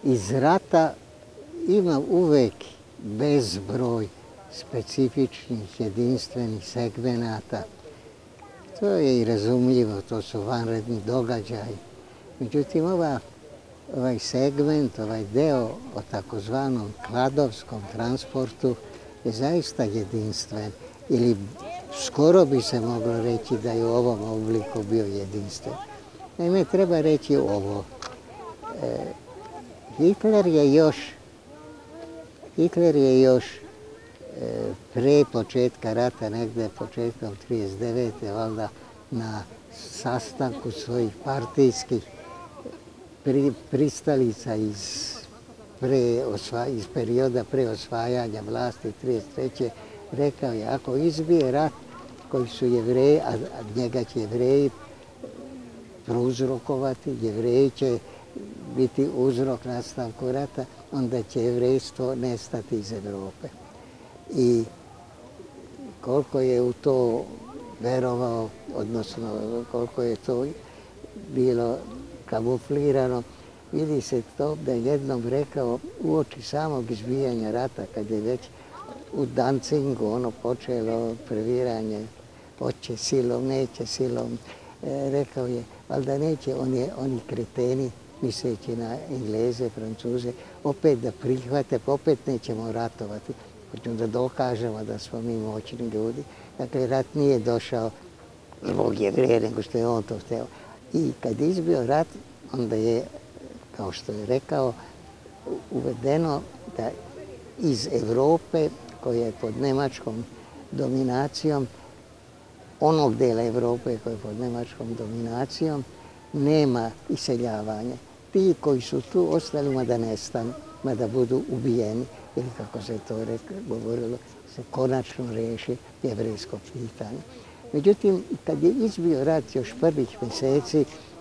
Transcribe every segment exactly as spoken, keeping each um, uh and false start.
iz rata ima uvek bezbroj specifičnih, jedinstvenih segmenata. To je i razumljivo, to su vanredni događaji. Međutim, ova, ovaj segment, ovaj deo o takozvanom kladovskom transportu je zaista jedinstven. Ili skoro bi se moglo reći da je u ovom obliku bio jedinstven. Naime, treba reći ovo. E, Hitler je još, Hitler je još e, pre početka rata, negde početkom trideset devete valjda na sastanku svojih partijskih pri, pristalica iz, pre, osva, iz perioda pre osvajanja vlasti trideset treće rekao je, ako izbije rat koji su Jevreji, a njega će Jevreji prouzrokovati, Jevreji će biti uzrok nastavku rata, onda će jevrejstvo nestati iz Evrope. I koliko je u to verovao, odnosno koliko je to bilo kamuflirano, vidi se to da je jednom rekao uoči samog izbijanja rata, kad je već u Dancingu ono počelo previranje, hoće silom, neće silom, e, rekao je, ali da neće oni, oni kreteni, misleći na Engleze, Francuze, opet da prihvate, pa opet nećemo ratovati. Hoćemo da dokažemo da smo mi moćni ljudi. Dakle, rat nije došao zbog Jevreja, nego što je on to hteo. I kad je izbio rat, onda je, kao što je rekao, uvedeno da iz Evrope, koja je pod nemačkom dominacijom, onog dela Evrope koja je pod nemačkom dominacijom, nema iseljavanja. Ti koji su tu ostali, ma da nestanu, ma da budu ubijeni, ili kako se to rekao, govorilo, se konačno reši jevrejsko pitanje. Međutim, kad je izbio rat još prvih mjeseci,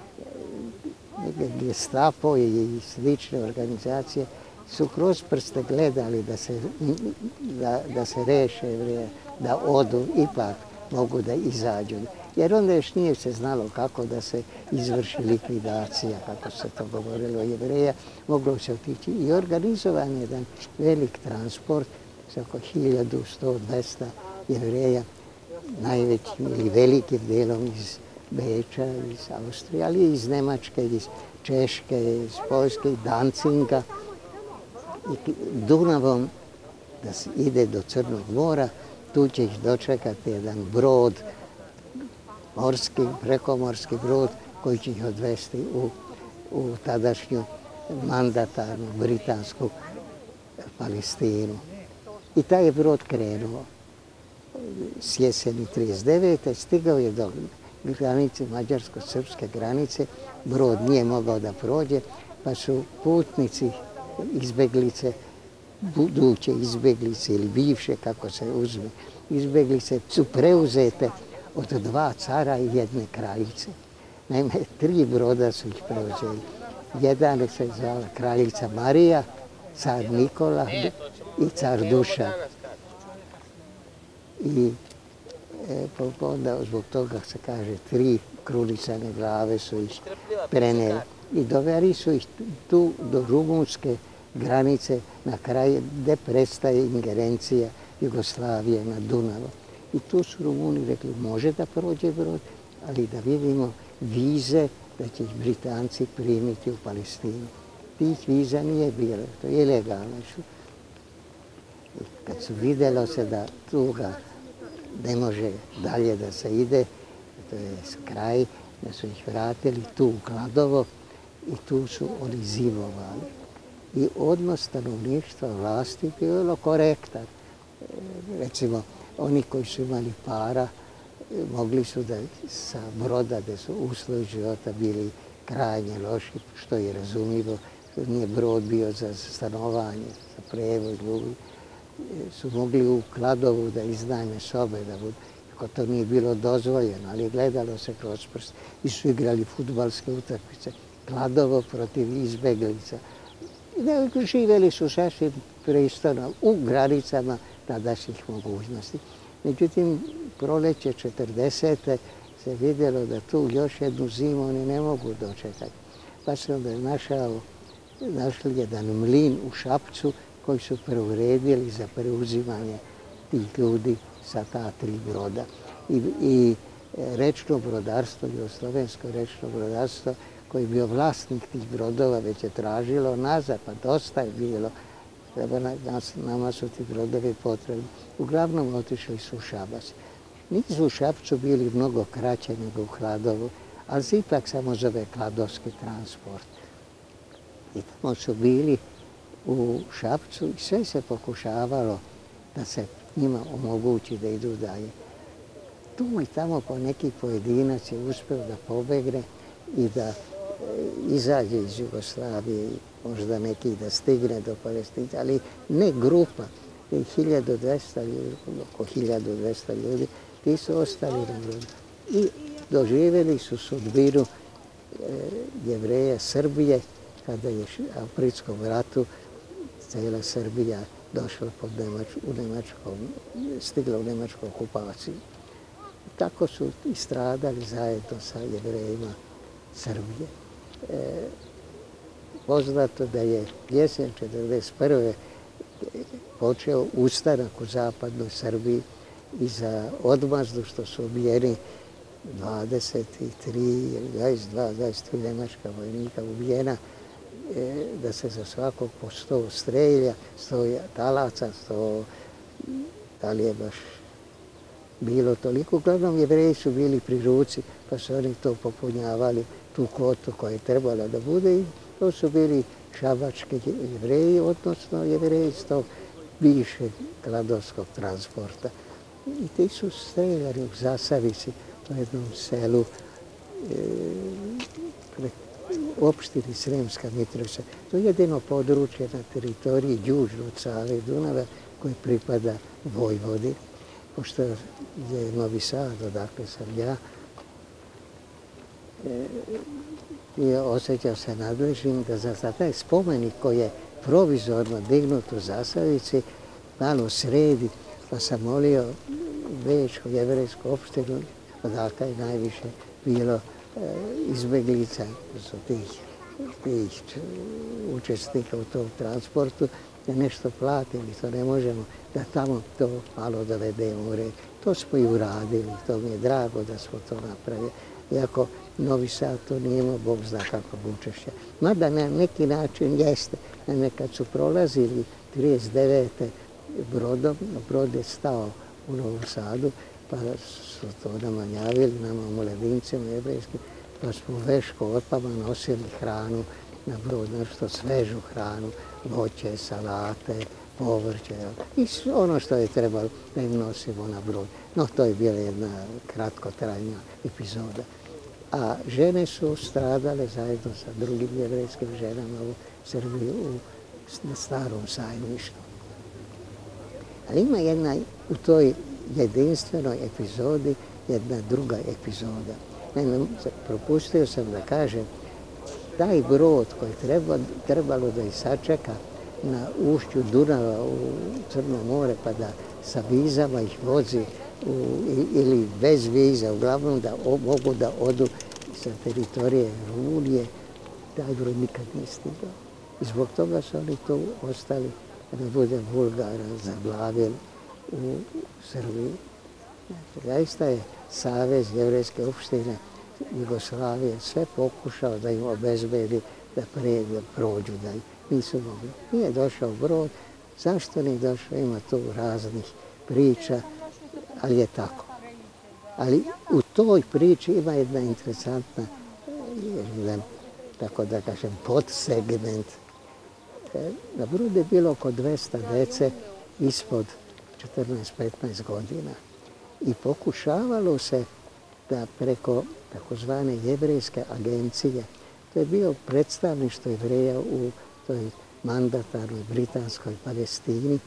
Gestapo i slične organizacije su kroz prste gledali da se, da, da se reše Jevreja, da odu, ipak mogu da izađu. Jer onda još nije se znalo kako da se izvrši likvidacija, kako se to govorilo Jevreja, moglo se otići. I organizovan jedan velik transport sa oko hiljadu, sto, dvesta Jevreja, najvećim ili velikim delom iz Beča, iz Austrije, ali i iz Nemačke, iz Češke, iz Poljske, iz Dancinga. I Dunavom da se ide do Crnog mora, tu će ih dočekati jedan brod, morski, prekomorski brod, koji će ih odvesti u, u tadašnju mandatarnu britansku Palestinu. I taj je brod krenuo s jeseni trideset devete stigao je do granice, mađarsko-srpske granice, brod nije mogao da prođe, pa su putnici, izbeglice, buduće izbeglice ili bivše, kako se uzme, izbeglice su preuzete od dva cara i jedne kraljice. Naime, tri broda su ih preuzeli. Jedan se zvala kraljica Marija, car Nikola i car Dušan. I e, onda zbog toga se kaže tri krunisane glave su ih preneli. I doveli su ih tu do rumunske granice na kraju gde prestaje ingerencija Jugoslavije na Dunavu. I tu su Rumuni rekli, može da prođe brod, ali da vidimo vize da će ih Britanci primiti u Palestinu. Tih viza nije bilo, to je ilegalno. I kad su vidjelo se da tuga ne može dalje da se ide, to je kraj, da su ih vratili tu u Kladovo i tu su oni zimovali. I odnos stanovništva vlasti bilo korektan. Recimo, oni koji su imali para, mogli su da sa broda, gde su uslovi života bili krajnje loši, što je razumljivo, nije brod bio za stanovanje, za prevoz ljudi, su mogli u Kladovu da iznajme sobe, da budu, ako to nije bilo dozvoljeno, ali gledalo se kroz prst. I su igrali fudbalske utakmice, Kladovo protiv izbeglica. I živjeli su sasvim pristojno u granicama tadašnjih mogućnosti. Međutim, proleće četrdesete se vidjelo da tu još jednu zimu oni ne mogu dočekati. Pa se onda našao našli jedan mlin u Šapcu koji su preuredili za preuzimanje tih ljudi sa ta tri broda. I, i rečno brodarstvo, jugoslovensko rečno brodarstvo, koji je bio vlasnik tih brodova, već je tražilo nazad, pa dosta je bilo. Nama su ti brodovi potrebni. Uglavnom otišli su u Šabac. Nisu u Šapcu bili mnogo kraće nego u Kladovu, ali se ipak samo zove Kladovski transport. I tamo su bili u Šapcu i sve se pokušavalo da se njima omogući da idu dalje. Tu i tamo po neki pojedinac je uspio da pobegne i da izađe iz Jugoslavije, možda neki da stigne do Palestine, ali ne grupa, hiljadu dvesta ljudi, oko hiljadu dvesta ljudi, ti su ostali na brodu. I doživjeli su sudbinu Jevreja Srbije, kada je u Aprilskom ratu cijela Srbija došla pod Nemačku, u Nemačkom, stigla u Nemačku okupaciju. Tako su i stradali zajedno sa Jevrejima Srbije. E, poznato da je jesen četrdeset prve počeo ustanak u zapadnoj Srbiji i za odmazdu što su ubijeni dvadeset tri, dvadeset dva, dvadeset tri nemačka vojnika ubijena, e, da se za svakog po sto strelja, sto talaca, sto, da li je baš bilo toliko. Uglavnom, Jevreji su bili pri ruci, pa su oni to popunjavali, tu kvotu koja je trebala da bude i to su bili šabački Jevreji, odnosno Jevreji iz tog bivšeg kladovskog transporta. I ti su streljani u Zasavici, u jednom selu e, opštini Sremska Mitrovica. To je jedino područje na teritoriji južno od Save i Dunava koje pripada Vojvodi. Pošto je Novi Sad, odakle sam ja, i osjećao se nadležnim da za taj spomenik koji je provizorno dignut u Zasavici malo sredi, pa sam molio Bečku jevrejsku opštinu, odakle je najviše bilo izbjeglica, su tih, tih učesnika u tom transportu, da nešto platili, to ne možemo, da tamo to malo dovedemo u red. To smo i uradili, to mi je drago da smo to napravili. Iako Novi Sad to nije imao, Bog zna kakvog učešća. Mada na neki način jeste. Naime, kad su prolazili trideset devete brodom, brod je stao u Novom Sadu, pa su to nama javili, nama omladincima jevrejskim, pa smo u Veško otpama nosili hranu na brod, nešto svežu hranu, voće, salate, povrće i ono što je trebalo da im nosimo na brod. No, to je bila jedna kratkotrajna epizoda. A žene su stradale zajedno sa drugim jevrejskim ženama u Srbiji na Starom Sajmištu. Ali ima jedna u toj jedinstvenoj epizodi jedna druga epizoda. Naime, propustio sam da kažem, taj brod koji treba, trebalo da ih sačeka na ušću Dunava u Crno more, pa da sa vizama ih vozi u, ili bez viza, uglavnom da o, mogu da odu sa teritorije Rumunije, taj brod nikad nije stigao. I zbog toga su oni tu ostali, da ne bude Bulgara, zaglavili u Srbiji. Zaista je Savez jevrejske opštine Jugoslavije sve pokušao da im obezbedi da pređu, prođu, da nisu mogli. Nije došao brod, zašto nije došao, ima tu raznih priča, ali je tako. Ali u toj priči ima jedna interesantna, jedan, tako da kažem, podsegment. Na brodu je bilo oko dvesta dece ispod četrnaest petnaest godina i pokušavalo se da preko takozvane jevrejske agencije, to je bio predstavništvo Jevreja u toj mandatarnoj britanskoj Palestini,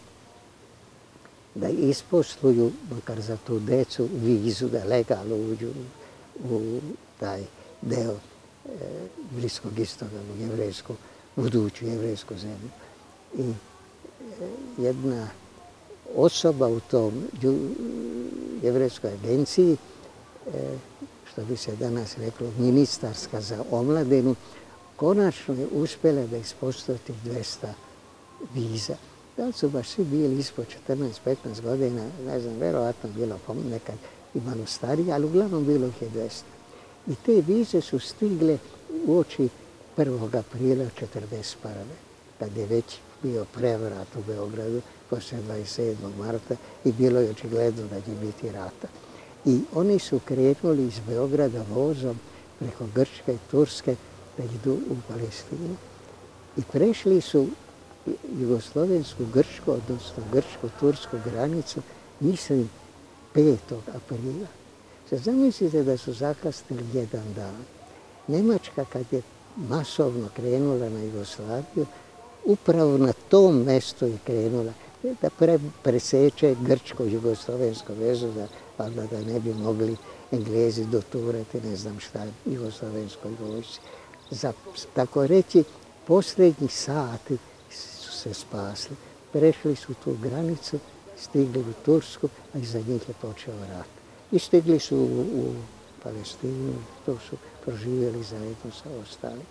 da isposluju, makar za tu decu, vizu, da legalno uđu u taj deo e, Bliskog istoga, u jevrejsku, buduću jevrejsku zemlju. I e, jedna osoba u tom jevrejskoj agenciji, e, što bi se danas reklo ministarska za omladinu, konačno je uspjela da ispoštujete dvesta viza. Da li su baš svi bili ispod četrnaest petnaest godina, ne znam, verovatno bilo nekad i malo stariji, ali uglavnom bilo ih je dvesta. I te vize su stigle uoči prvog aprila četrdeset prve. kad je već bio prevrat u Beogradu poslije dvadeset sedmog marta i bilo je očigledno da će biti rata. I oni su krenuli iz Beograda vozom preko Grčke i Turske da idu u Palestinu. I prešli su jugoslovensku Grčku, odnosno grčko-tursku granicu, mislim, petog aprila. Sad zamislite da su zakasnili jedan dan. Njemačka, kad je masovno krenula na Jugoslaviju, upravo na tom mjestu je krenula da pre, preseče grčko-jugoslovensku vezu, da, valjda da ne bi mogli Englezi doturati, ne znam šta, jugoslovenskoj vojsci. Za, tako reći, posljednji sati su se spasli. Prešli su tu granicu, stigli u Tursku, a iza njih je počeo rat. I stigli su u, u Palestinu, to su proživjeli zajedno sa ostalim.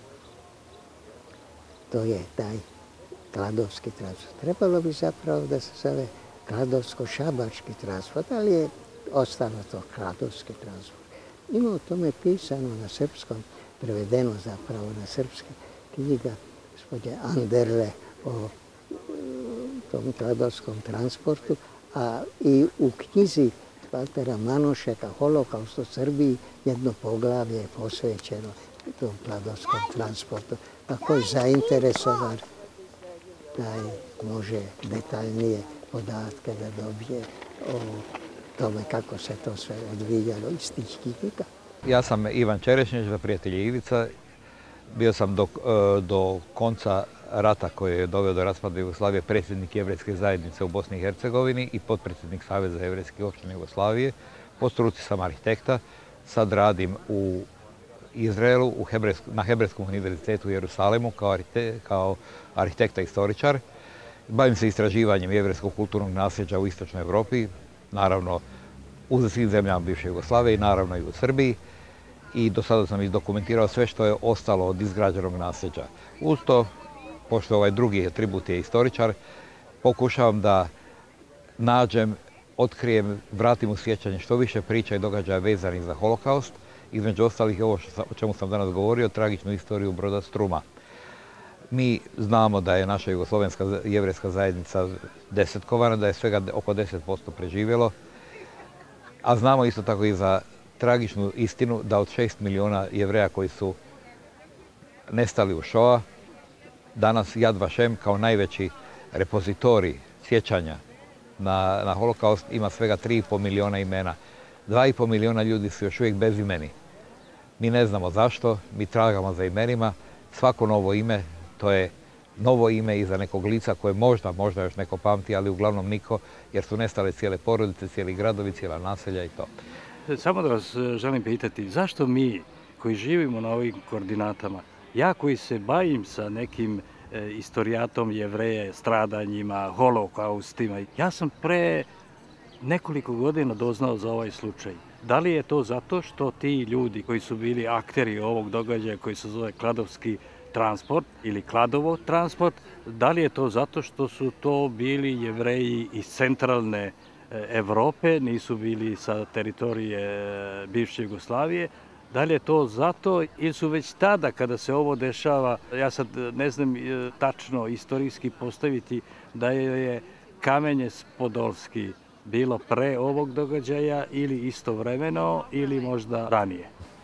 To je taj Kladovski transport. Trebalo bi zapravo da se zove Kladovsko-šabački transport, ali je ostalo to Kladovski transport. Ima o tome pisano na srpskom, prevedeno zapravo na srpske knjiga gospođe Anderle o tom Kladovskom transportu, a i u knjizi Valtera Manošeka Holokaust u Srbiji jedno poglavlje je posvećeno tom Kladovskom transportu. Ako je zainteresovan, taj može detaljnije podatke da dobije o tome kako se to sve odvijalo iz tih knjiga. Ja sam Ivan Čerešnjeć, za prijatelji Ivica. Bio sam do, do konca rata koji je doveo do raspada Jugoslavije predsjednik Jevrejske zajednice u Bosni i Hercegovini i potpredsjednik Saveza jevrejskih općina Jugoslavije. Po struci sam arhitekta. Sad radim u Izraelu, u Hebrejsk, na Hebrejskom univerzitetu u Jerusalemu kao, arhite, kao arhitekta i istoričar. Bavim se istraživanjem jevrejskog kulturnog nasljeđa u istočnoj Europi, naravno u svim zemljama bivše Jugoslavije i naravno i u Srbiji. I do sada sam izdokumentirao sve što je ostalo od izgrađenog nasljeđa. Uz to, pošto ovaj drugi atribut je istoričar, pokušavam da nađem, otkrijem, vratim u sjećanje što više priča i događaja vezanih za Holokaust, između ostalih ovo što sam, o čemu sam danas govorio, tragičnu istoriju broda Struma. Mi znamo da je naša jugoslovenska jevrejska zajednica desetkovana, da je svega oko deset posto preživjelo, a znamo isto tako i za tragičnu istinu da od šest miliona jevreja koji su nestali u Šoa, danas Yad Vashem kao najveći repozitorij sjećanja na, na Holokaust ima svega tri i pol miliona imena. dva i pol miliona ljudi su još uvijek bez imeni. Mi ne znamo zašto, mi tragamo za imenima. Svako novo ime, to je novo ime iza nekog lica koje možda, možda još neko pamti, ali uglavnom niko, jer su nestale cijele porodice, cijeli gradovi, cijela naselja i to. Samo da vas želim pitati, zašto mi koji živimo na ovim koordinatama, ja koji se bavim sa nekim e, istorijatom Jevreje, stradanjima, holokaustima, ja sam pre nekoliko godina doznao za ovaj slučaj. Da li je to zato što ti ljudi koji su bili akteri ovog događaja koji se zove Kladovski transport ili Kladovo transport, da li je to zato što su to bili Jevreji iz centralne Evrope, nisu bili sa teritorije bivše Jugoslavije? Da li je to zato ili su već tada kada se ovo dešava, ja sad ne znam tačno istorijski postaviti da je Kamenje Podolski bilo pre ovog događaja ili istovremeno ili možda ranije?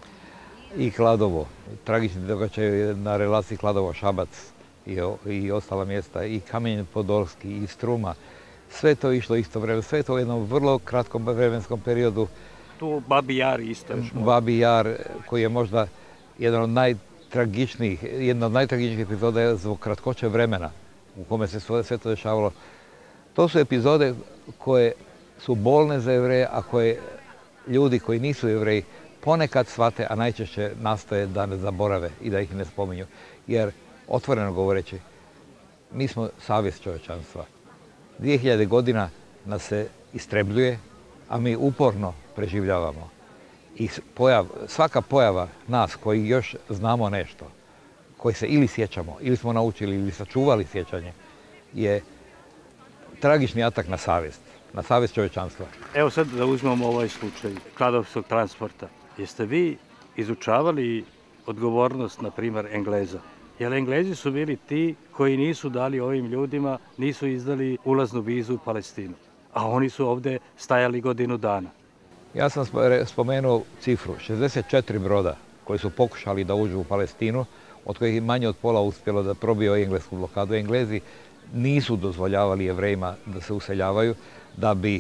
I Kladovo, tragični događaj na relaciji Kladovo-Šabac i, i ostala mjesta, i Kamenje Podolski, i Struma, sve to išlo isto vreme, sve to u jednom vrlo kratkom vremenskom periodu. Tu Babi Jar isto još možda. Babi Jar, koji je možda jedan od najtragičnijih, jedna od najtragičnijih epizoda zbog kratkoće vremena u kome se sve to dešavalo. To su epizode koje su bolne za Jevreje, a koje ljudi koji nisu Jevreji ponekad shvate, a najčešće nastoje da ne zaborave i da ih ne spominju. Jer, otvoreno govoreći, mi smo savjest čovječanstva. dvije hiljade godina nas se istrebljuje, a mi uporno preživljavamo. I pojav, svaka pojava nas koji još znamo nešto, koji se ili sjećamo, ili smo naučili, ili sačuvali sjećanje, je tragični atak na savjest, na savjest čovječanstva. Evo sad da uzmemo ovaj slučaj kladovskog transporta. Jeste vi izučavali odgovornost, na primjer, Engleza? Jer Englezi su bili ti koji nisu dali ovim ljudima, nisu izdali ulaznu vizu u Palestinu. A oni su ovdje stajali godinu dana. Ja sam spomenuo cifru, šezdeset četiri broda koji su pokušali da uđu u Palestinu, od kojih je manje od pola uspjelo da probiju englesku blokadu. Englezi nisu dozvoljavali Jevrejima da se useljavaju, da bi,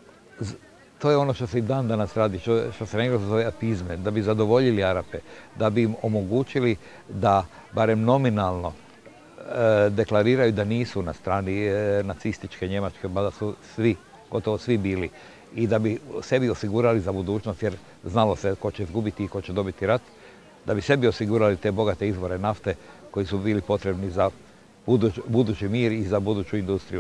to je ono što se i dan danas radi, što, što se na engleskom zove apizme, da bi zadovoljili Arape, da bi im omogućili da barem nominalno e, deklariraju da nisu na strani e, nacističke Njemačke, mada su svi, gotovo svi bili, i da bi sebi osigurali za budućnost, jer znalo se ko će izgubiti i ko će dobiti rat, da bi sebi osigurali te bogate izvore nafte koji su bili potrebni za buduć, budući mir i za buduću industriju.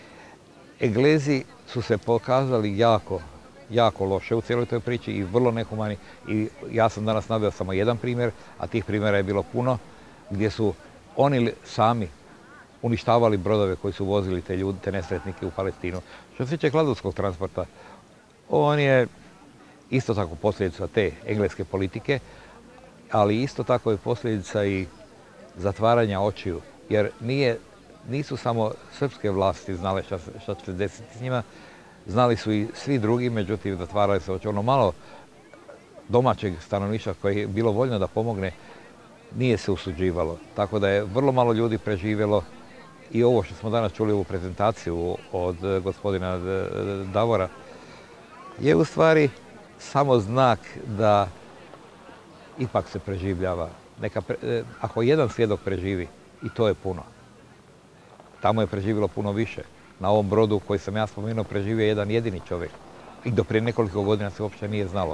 Englezi su se pokazali jako, jako loše u cijeloj toj priči i vrlo nehumani. I ja sam danas naveo samo jedan primjer, a tih primjera je bilo puno, gdje su oni sami uništavali brodove koji su vozili te ljude, te nesretnike u Palestinu. Što se tiče kladovskog transporta, on je isto tako posljedica te engleske politike, ali isto tako je posljedica i zatvaranja očiju, jer nije, nisu samo srpske vlasti znale šta, šta će se desiti s njima, znali su i svi drugi, međutim zatvarali se oči. Ono malo domaćeg stanovništva koje je bilo voljno da pomogne, nije se usuđivalo. Tako da je vrlo malo ljudi preživjelo i ovo što smo danas čuli u prezentaciju od gospodina Davora je u stvari samo znak da ipak se preživljava. Neka pre, ako jedan svjedok preživi, i to je puno. Tamo je preživjelo puno više. Na ovom brodu koji sam ja spomenuo preživio jedan jedini čovjek. I do prije nekoliko godina se uopće nije znalo.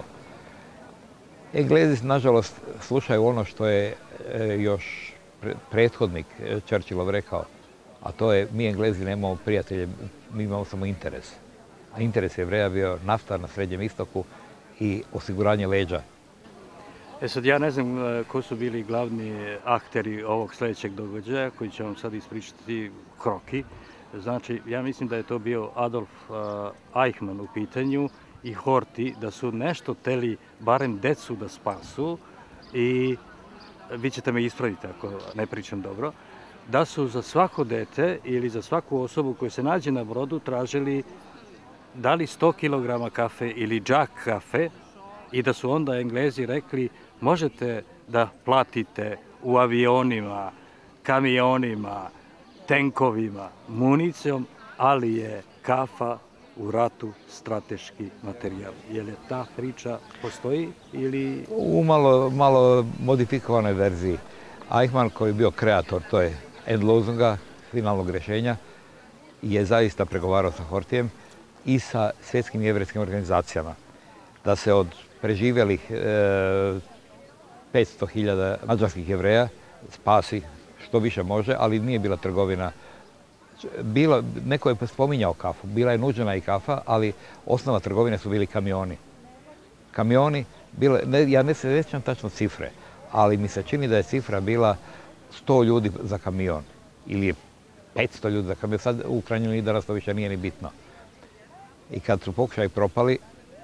Englezi, nažalost, slušaju ono što je još prethodnik Churchillov rekao, a to je mi Englezi nemamo prijatelje, mi imamo samo interes. A interes Jevreja bio nafta na Srednjem istoku i osiguranje leđa. E sad, ja ne znam ko su bili glavni akteri ovog sljedećeg događaja koji će vam sad ispričati kroki. Znači, ja mislim da je to bio Adolf Eichmann u pitanju i Horthy, da su nešto teli barem decu da spasu i vi ćete me ispraviti ako ne pričam dobro, da su za svako dete ili za svaku osobu koja se nađe na brodu tražili da li sto kilograma kafe ili džak kafe i da su onda Englezi rekli možete da platite u avionima, kamionima, tenkovima, municijom, ali je kafa u ratu strateški materijal. Je li ta priča postoji ili... U malo, malo modifikovanoj verziji. Eichmann, koji je bio kreator, to je Endlosunga, finalnog rješenja, je zaista pregovarao sa Horthyjem i sa svjetskim jevrejskim organizacijama. Da se od preživjelih e, petsto hiljada mađarskih Jevreja spasi što više može, ali nije bila trgovina. Bilo, neko je spominjao kafu, bila je nuđena i kafa, ali osnova trgovine su bili kamioni. Kamioni, bile, ne, ja ne se sjećam tačno cifre, ali mi se čini da je cifra bila sto ljudi za kamion ili petsto ljudi za kamion. Sad u krajnjoj liniji danas to više nije ni bitno. I kad su pokušaji propali,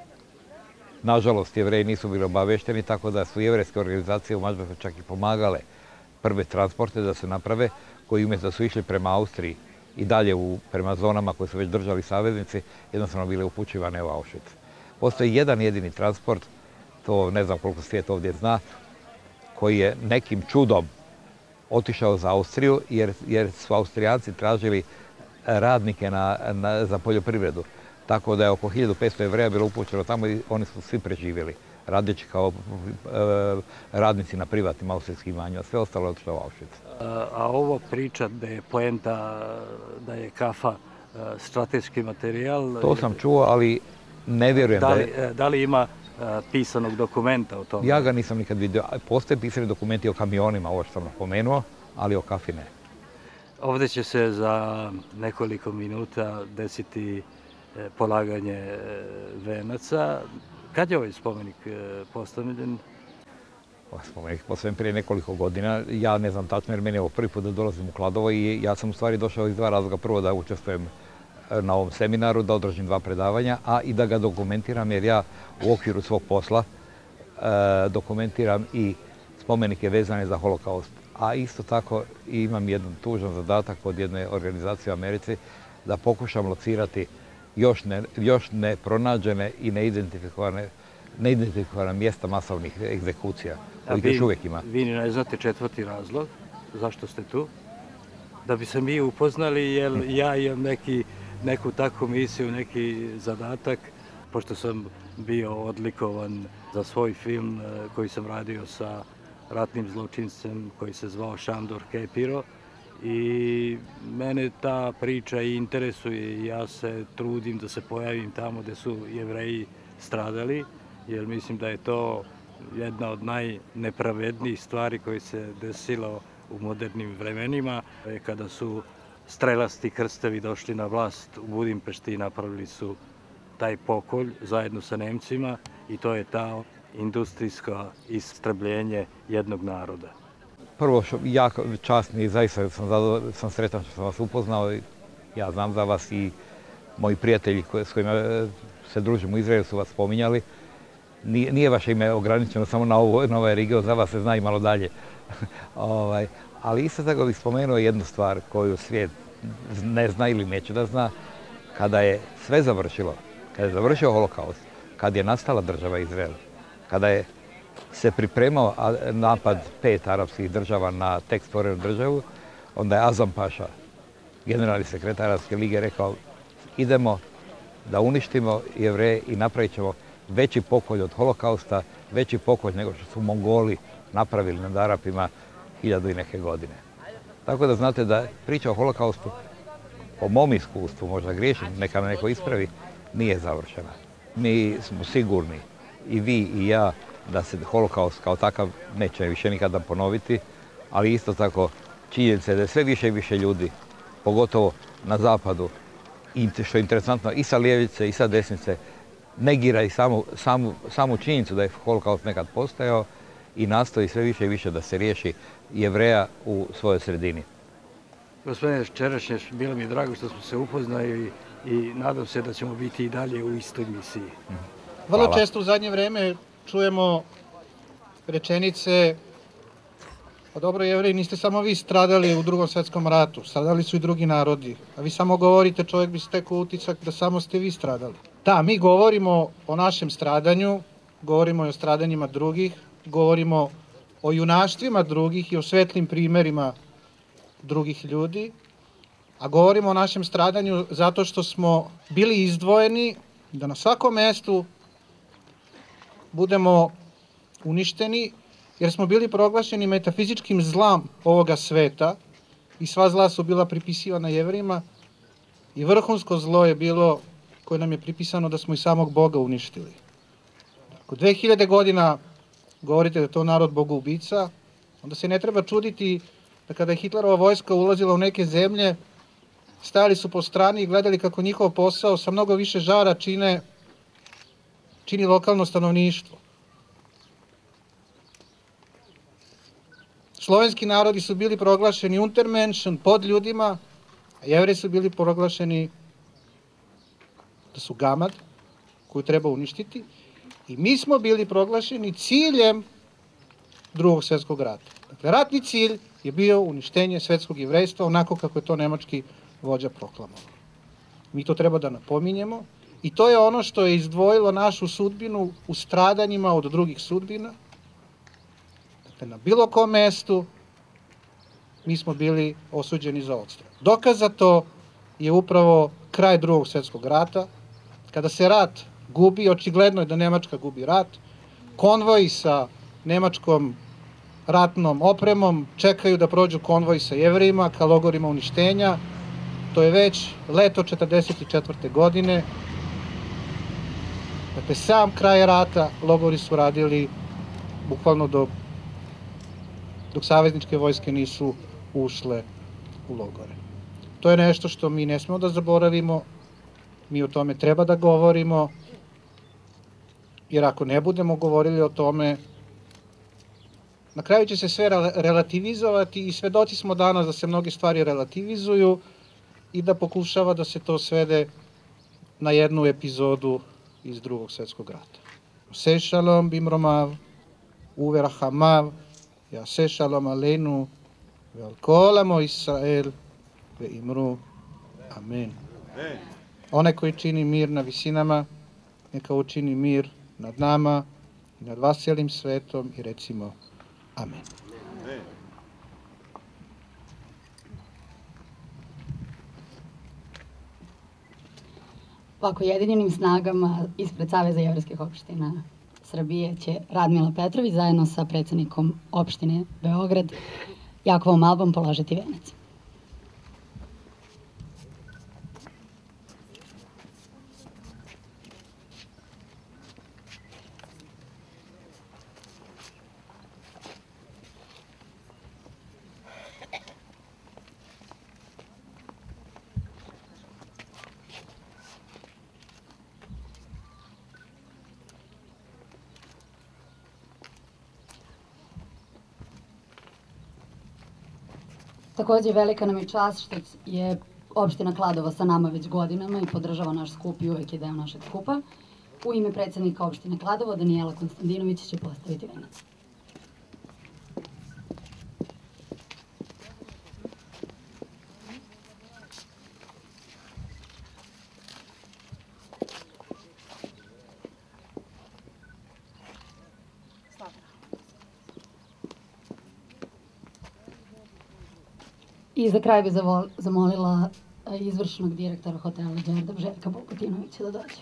nažalost, Jevreji nisu bili obavešteni, tako da su jevrejske organizacije u Mađarskoj čak i pomagale prve transporte da se naprave, koji umjesto da su išli prema Austriji i dalje u, prema zonama koje su već držali saveznici, jednostavno bile upućivane u Auschwitz. Postoji jedan jedini transport, to ne znam koliko svijet ovdje zna, koji je nekim čudom otišao za Austriju, jer, jer su Austrijanci tražili radnike na, na, za poljoprivredu. Tako da je oko hiljadu petsto Jevreja bilo upućeno tamo i oni su svi preživjeli, radeći kao e, radnici na privatnim austrijskim imanjima. Sve ostalo je otišlo u Auschwitz. A, a ovo priča da je poenta, da je kafa a, strateški materijal... To sam čuo, ali ne vjerujem da da li, je... Da li ima a, pisanog dokumenta o tome? Ja ga nisam nikad vidio. Postoje pisani dokumenti o kamionima, ovo što sam napomenuo, ali o kafi ne. Ovdje će se za nekoliko minuta desiti polaganje venaca. Kad je ovaj spomenik postavljen? spomenik posvijem prije nekoliko godina. Ja ne znam tačno jer meni je ovo prvi put da dolazim u Kladovo i ja sam u stvari došao iz dva razloga. Prvo da učestvujem na ovom seminaru, da održim dva predavanja, a i da ga dokumentiram jer ja u okviru svog posla e, dokumentiram i spomenike vezane za holokaust. A isto tako imam jedan tužan zadatak od jedne organizacije u Americi da pokušam locirati još ne, još ne pronađene i neidentifikovane, neidentifikovane mjesta masovnih egzekucija, kojih još uvijek ima. Vi ne znate četvrti razlog, zašto ste tu? Da bi se mi upoznali, jer ja imam neki, neku takvu misiju, neki zadatak, pošto sam bio odlikovan za svoj film koji sam radio sa ratnim zločincem koji se zvao Šandor Kepiro i mene ta priča interesuje i ja se trudim da se pojavim tamo gdje su Jevreji stradali, jer mislim da je to jedna od najnepravednijih stvari koje se desilo u modernim vremenima, kada su strelasti krstevi došli na vlast u Budimpešti i napravili su taj pokolj zajedno sa Nemcima i to je ta industrijsko istrebljenje jednog naroda. Prvo, jako čast mi i zaista sam, sam sretan što sam vas upoznao. Ja znam za vas i moji prijatelji s kojima se družimo u Izraelu su vas spominjali. Nije, nije vaše ime ograničeno samo na, ovo, na ovaj regio, za vas se zna i malo dalje. ovaj, ali isto tako bih spomenuo jednu stvar koju svijet ne zna ili neće da zna. Kada je sve završilo, kada je završio holokaust, kad je nastala država Izrael, kada je se pripremao napad pet arapskih država na tek stvorenu državu, onda je Azam Paša, generalni sekretar Arapske lige, rekao idemo da uništimo Jevreje i napravit ćemo veći pokolj od holokausta, veći pokolj nego što su Mongoli napravili nad Arapima hiljadu i neke godine. Tako da znate da priča o holokaustu, po mom iskustvu, možda griješim, neka me neko ispravi, nije završena. Mi smo sigurni, i vi i ja, da se holokaust kao takav neće više nikada ponoviti, ali isto tako činjenica je da je sve više i više ljudi, pogotovo na zapadu, i što je interesantno i sa lijevice i sa desnice, negira i samu, samu, samu činjenicu da je holokaust nekad postojao i nastoji sve više i više da se riješi Jevreja u svojoj sredini. Gospodine Čerešnješ, bilo mi je drago što smo se upoznali i nadam se da ćemo biti i dalje u istoj misiji. Vrlo često u zadnje vreme čujemo rečenice: pa dobro, Jevreji, niste samo vi stradali u Drugom svjetskom ratu, stradali su i drugi narodi, a vi samo govorite, čovjek bi stekao utisak da samo ste vi stradali. Da, mi govorimo o našem stradanju, govorimo i o stradanjima drugih, govorimo o junaštvima drugih i o svetlim primerima drugih ljudi, a govorimo o našem stradanju zato što smo bili izdvojeni da na svakom mjestu budemo uništeni, jer smo bili proglašeni metafizičkim zlam ovoga sveta i sva zla su bila pripisivana Jevrejima i vrhunsko zlo je bilo koje nam je pripisano da smo i samog Boga uništili. Ako dve hiljade godina govorite da je to narod bogoubica, onda se ne treba čuditi da kada je Hitlerova vojska ulazila u neke zemlje, stajali su po strani i gledali kako njihov posao sa mnogo više žara čine, čini lokalno stanovništvo. Slovenski narodi su bili proglašeni Untermenschen, pod ljudima, a Jevreji su bili proglašeni da su gamad, koju treba uništiti, i mi smo bili proglašeni ciljem Drugog svjetskog rata. Dakle, ratni cilj je bio uništenje svetskog jevrejstva onako kako je to nemački vođa proklamovao. Mi to treba da napominjemo i to je ono što je izdvojilo našu sudbinu u stradanjima od drugih sudbina. Dakle, na bilo kom mestu mi smo bili osuđeni za odstrel. Dokaz za to je upravo kraj Drugog svjetskog rata. Kada se rat gubi, očigledno je da Nemačka gubi rat, konvoji sa nemačkom ratnom opremom čekaju da prođu konvoji sa Jevrejima ka logorima uništenja. To je već leto četrdeset četvrte. godine. Dakle, sam kraj rata logori su radili bukvalno do, dok savezničke vojske nisu ušle u logore. To je nešto što mi ne smemo da zaboravimo, mi o tome treba da govorimo, jer ako ne budemo govorili o tome, Na kraju će se sve relativizovati i svedoci smo danas da se mnoge stvari relativizuju i da pokušava da se to svede na jednu epizodu iz Drugog svjetskog rata. Se shalom bimromav, uverahamav, ja se shalom aleinu, ve al kol amo Israel, ve imru, amen. Onaj koji čini mir na visinama, neka učini mir nad nama i nad vas cijelim svetom i recimo amen. Ovako, jedinjenim snagama ispred Saveza jevrejskih opština Srbije će Radmila Petrović zajedno sa predsjednikom opštine Beograd Jakovom Albom položiti venac. Također velika nam je čast što je opština Kladovo sa nama već godinama i podržava naš skup i uvek je deo našeg skupa. U ime predsjednika opštine Kladovo, Danijela Konstantinović, će postaviti venac. I za kraj bih zamolila izvršnog direktora hotela Đerdap, Željka Bogutinovića, da dođe.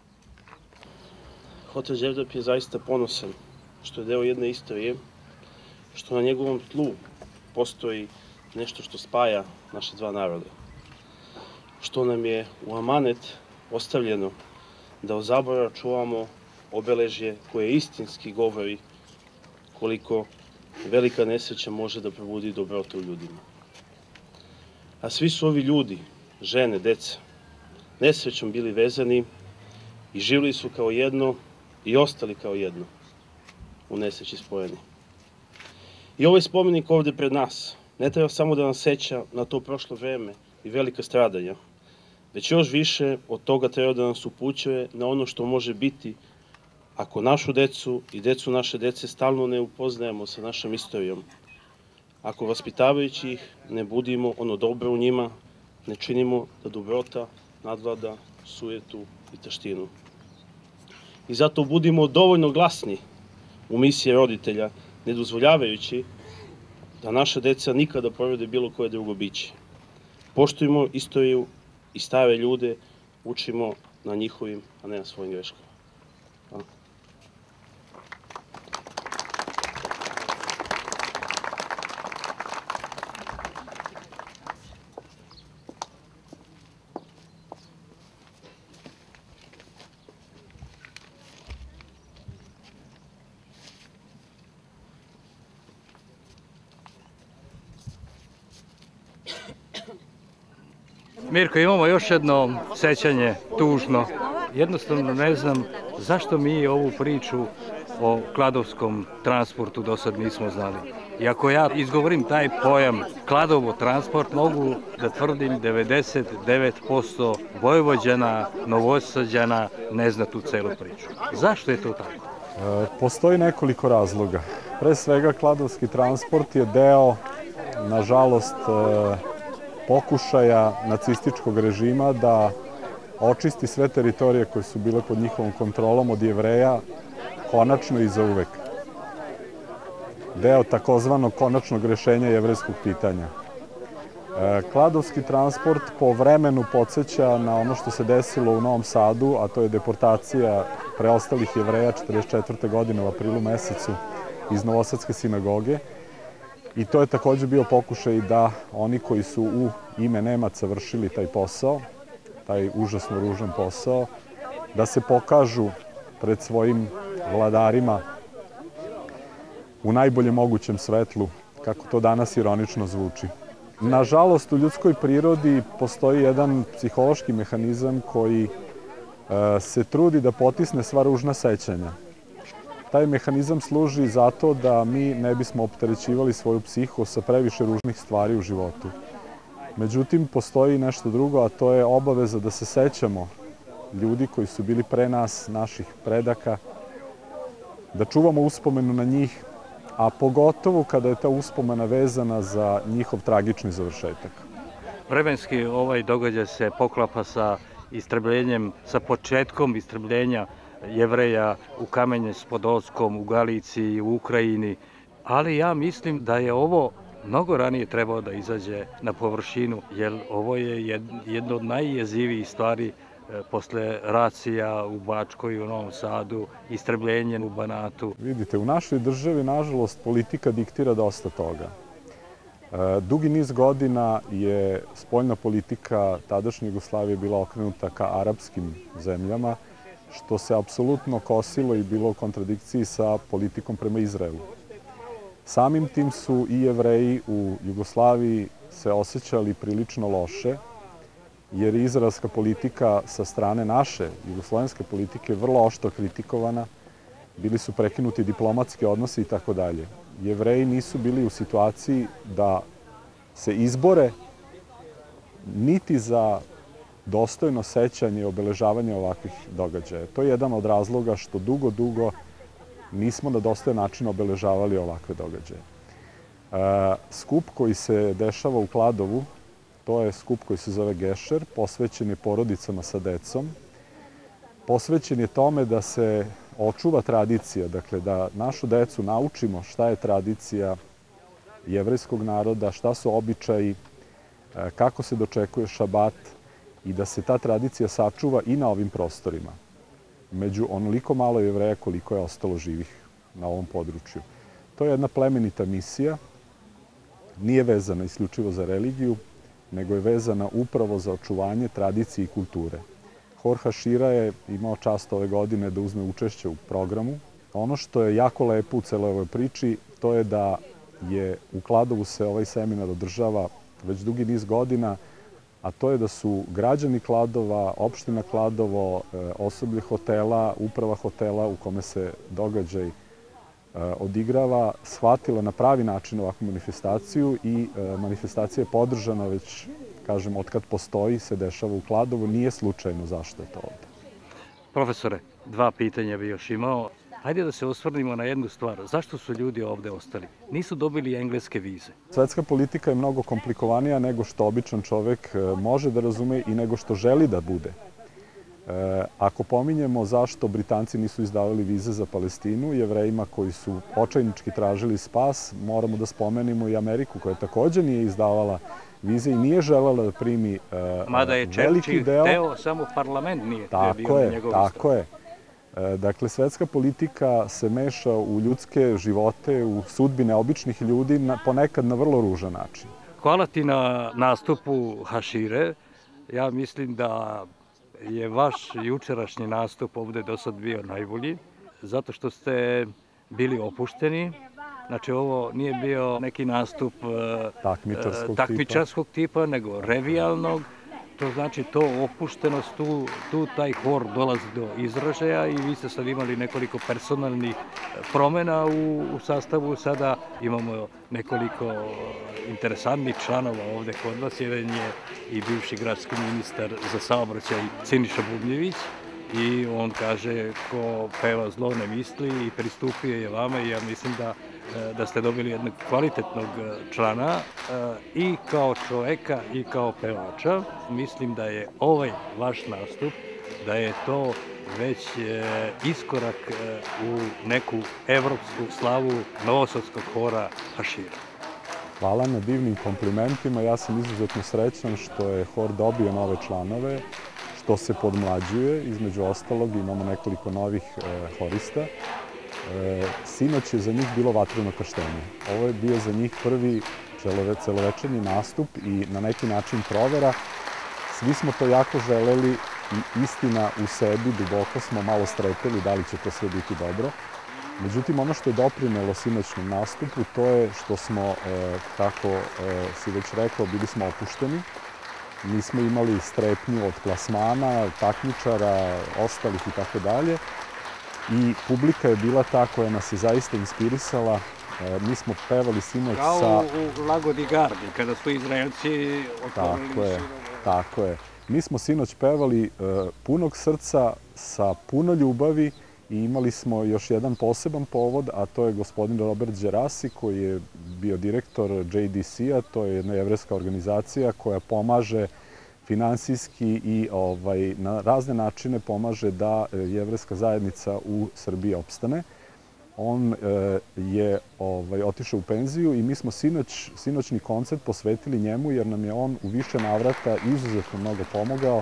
Hotel Đerdap je zaista ponosan što je deo jedne istorije, što na njegovom tlu postoji nešto što spaja naše dva naroda. Što nam je u amanet ostavljeno da od zaborava čuvamo obeležje koje istinski govori koliko velika nesreća može da probudi dobrotu u ljudima. A svi su ovi ljudi, žene, deca, nesrećom bili vezani i živjeli su kao jedno i ostali kao jedno u nesreći spojeni. I ovaj spomenik ovde pred nas ne treba samo da nas seća na to prošlo vreme i velika stradanja, već još više od toga treba da nas upućuje na ono što može biti ako našu decu i decu naše dece stalno ne upoznajemo sa našom istorijom. Ako vaspitavajući ih ne budimo ono dobro u njima, ne činimo da dobrota nadvlada sujetu i taštinu. I zato budimo dovoljno glasni u misiji roditelja, ne dozvoljavajući da naša deca nikada porode bilo koje drugo biće. Poštujmo istoriju i stare ljude, učimo na njihovim, a ne na svojim greškama. Hvala. Mirko, imamo još jedno sećanje tužno. Jednostavno ne znam zašto mi ovu priču o kladovskom transportu do sad nismo znali. I ako ja izgovorim taj pojam Kladovo transport, mogu da tvrdim devedeset devet posto Vojvođana, Novosađana ne zna tu celu priču. Zašto je to tako? E, postoji nekoliko razloga. Pre svega, kladovski transport je deo, nažalost, e, pokušaja nacističkog režima da očisti sve teritorije koje su bile pod njihovom kontrolom od Jevreja konačno i zauvek. Deo takozvanog konačnog rešenja jevrejskog pitanja. Kladovski transport po vremenu podsjeća na ono što se desilo u Novom Sadu, a to je deportacija preostalih Jevreja četrdeset četvrte godine u aprilu mesecu iz Novosadske sinagoge. I to je također bio pokušaj da oni koji su u ime Nemaca vršili taj posao, taj užasno ružan posao, da se pokažu pred svojim vladarima u najboljem mogućem svetlu, kako to danas ironično zvuči. Nažalost, u ljudskoj prirodi postoji jedan psihološki mehanizam koji se trudi da potisne sva ružna sećanja. Taj mehanizam služi zato da mi ne bismo opterećivali svoju psihu sa previše ružnih stvari u životu. Međutim, postoji nešto drugo, a to je obaveza da se sećamo ljudi koji su bili pre nas, naših predaka, da čuvamo uspomenu na njih, a pogotovo kada je ta uspomena vezana za njihov tragični završetak. Vremenski ovaj događaj se poklapa sa istrebljenjem, sa početkom istrebljenja Jevreja u Kamenje-Podolskom, u Galiciji, u Ukrajini, ali ja mislim da je ovo mnogo ranije trebao da izađe na površinu, jer ovo je jedno od najjezivijih stvari posle racija u Bačkoj, u Novom Sadu, istrebljenje u Banatu. Vidite, u našoj državi, nažalost, politika diktira dosta toga. Dugi niz godina je spoljna politika tadašnje Jugoslavije bila okrenuta ka arapskim zemljama, što se apsolutno kosilo i bilo u kontradikciji sa politikom prema Izraelu. Samim tim su i Jevreji u Jugoslaviji se osjećali prilično loše, jer je izraelska politika sa strane naše jugoslovenske politike vrlo oštro kritikovana, bili su prekinuti diplomatski odnosi i tako dalje. Jevreji nisu bili u situaciji da se izbore niti za dostojno sećanje i obeležavanje ovakvih događaja. To je jedan od razloga što dugo, dugo nismo na dostojan način obeležavali ovakve događaje. Skup koji se dešava u Kladovu, to je skup koji se zove Gešer, posvećen je porodicama sa decom. Posvećen je tome da se očuva tradicija, dakle da našu decu naučimo šta je tradicija jevrejskog naroda, šta su običaji, kako se dočekuje šabat i da se ta tradicija sačuva i na ovim prostorima. Među onoliko malo Jevreja koliko je ostalo živih na ovom području. To je jedna plemenita misija, nije vezana isključivo za religiju, nego je vezana upravo za očuvanje tradicije i kulture. Hor Hašira je imao čast ove godine da uzme učešće u programu. Ono što je jako lepo u celoj ovoj priči, to je da je u Kladovu se ovaj seminar održava već dugi niz godina, a to je da su građani Kladova, opština Kladovo, osoblje hotela, uprava hotela u kome se događaj odigrava, shvatila na pravi način ovakvu manifestaciju i manifestacija je podržana već, kažem, otkad postoji, se dešava u Kladovu, nije slučajno zašto je to ovde. Profesore, dva pitanja bi još imao. Hajde da se osvrnimo na jednu stvar. Zašto su ljudi ovde ostali? Nisu dobili engleske vize. Svetska politika je mnogo komplikovanija nego što običan čovek može da razume i nego što želi da bude. Ako pominjemo zašto Britanci nisu izdavali vize za Palestinu, Jevrejima koji su očajnički tražili spas, moramo da spomenimo i Ameriku koja takođe nije izdavala vize i nije želela da primi veliki deo. Mada je Churchill hteo, samo parlament nije bio na njegov stav. Tako je. Dakle, svetska politika se meša u ljudske živote, u sudbine običnih ljudi, ponekad na vrlo ružan način. Hvala ti na nastupu Hašire. Ja mislim da je vaš jučerašnji nastup ovde do sad bio najbolji, zato što ste bili opušteni. Znači, ovo nije bio neki nastup takmičarskog tipa, nego revijalnog. To znači, to opuštenost, tu, tu taj hor dolazi do izražaja i vi ste sad imali nekoliko personalnih promena u, u sastavu. Sada imamo nekoliko interesantnih članova ovde kod vas. Jedan je i bivši gradski ministar za saobraćaj Siniša Bubnjević i on kaže ko peva zlo ne misli i pristupio je vama i ja mislim da da ste dobili jednog kvalitetnog člana i kao čoveka i kao pevača. Mislim da je ovaj vaš nastup, da je to već iskorak u neku evropsku slavu novosadskog hora Hašira. Hvala na divnim komplimentima. Ja sam izuzetno srećan što je hor dobio nove članove, što se podmlađuje. Između ostalog imamo nekoliko novih horista. Sinoć je za njih bilo vatreno krštenje. Ovo je bio za njih prvi celovečernji nastup i na neki način provera. Svi smo to jako želeli i istina u sebi, duboko smo malo strepeli da li će to sve biti dobro. Međutim, ono što je doprinelo sinoćnom nastupu, to je što smo, kako si već rekao, bili smo opušteni. Nismo imali strepnju od plasmana, takmičara, ostalih i tako dalje. i publika je bila ta koja nas je zaista inspirisala. Mi smo pevali sinoć sa... Kao u Lagodi Gardi, kada su Izraelci otvorili Tako je, tako je. Mi smo sinoć pevali punog srca, sa puno ljubavi i imali smo još jedan poseban povod, a to je gospodin Robert Đerasi, koji je bio direktor J D C-a, to je jedna jevrejska organizacija koja pomaže finansijski i na razne načine pomaže da jevrejska zajednica u Srbiji opstane. On je otišao u penziju i mi smo sinoćni koncert posvetili njemu jer nam je on u više navrata izuzetno mnogo pomogao